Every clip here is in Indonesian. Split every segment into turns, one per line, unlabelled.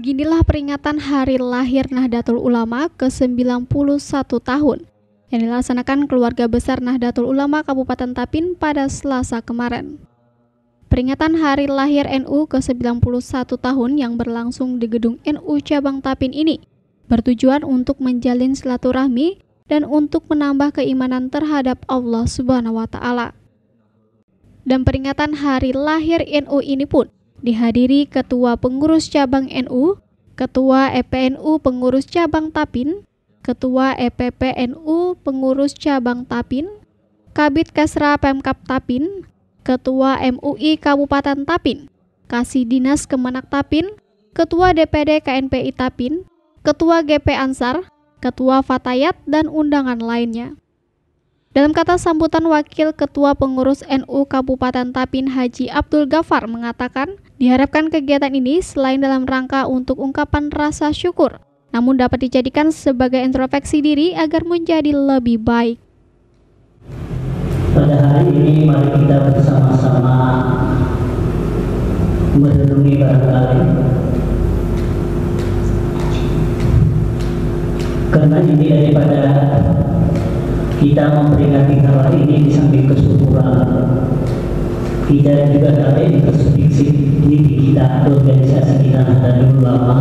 Beginilah peringatan hari lahir Nahdlatul Ulama ke-91 tahun yang dilaksanakan keluarga besar Nahdlatul Ulama Kabupaten Tapin pada Selasa kemarin. Peringatan hari lahir NU ke-91 tahun yang berlangsung di gedung NU Cabang Tapin ini bertujuan untuk menjalin silaturahmi dan untuk menambah keimanan terhadap Allah Subhanahu wa Ta'ala. Dan peringatan hari lahir NU ini pun dihadiri Ketua Pengurus Cabang NU, Ketua EPNU Pengurus Cabang Tapin, Ketua EPPNU Pengurus Cabang Tapin, Kabid Kesra Pemkab Tapin, Ketua MUI Kabupaten Tapin, Kasih Dinas Kemenak Tapin, Ketua DPD KNPI Tapin, Ketua GP Ansar, Ketua Fatayat, dan undangan lainnya. Dalam kata sambutan Wakil Ketua Pengurus NU Kabupaten Tapin Haji Abdul Ghaffar mengatakan, diharapkan kegiatan ini selain dalam rangka untuk ungkapan rasa syukur, namun dapat dijadikan sebagai introspeksi diri agar menjadi lebih baik.
Pada hari ini mari kita bersama-sama merenungi barangkali, karena ini daripada kita memperingati hari ini di samping kesyukuran, kita juga ada introspeksi diri kita, organisasi kita Nahdlatul Ulama,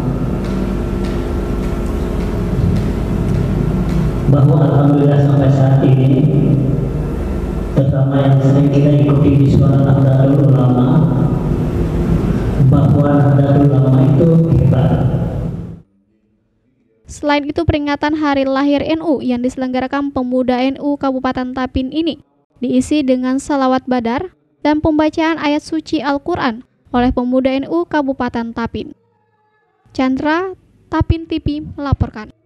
bahwa alhamdulillah sampai saat ini, terutama yang sering kita ikuti di suara Nahdlatul Ulama, bahwa Nahdlatul Ulama itu hebat.
Selain itu, peringatan hari lahir NU yang diselenggarakan Pemuda NU Kabupaten Tapin ini diisi dengan salawat badar dan pembacaan ayat suci Al-Quran oleh Pemuda NU Kabupaten Tapin. Chandra, Tapin TV melaporkan.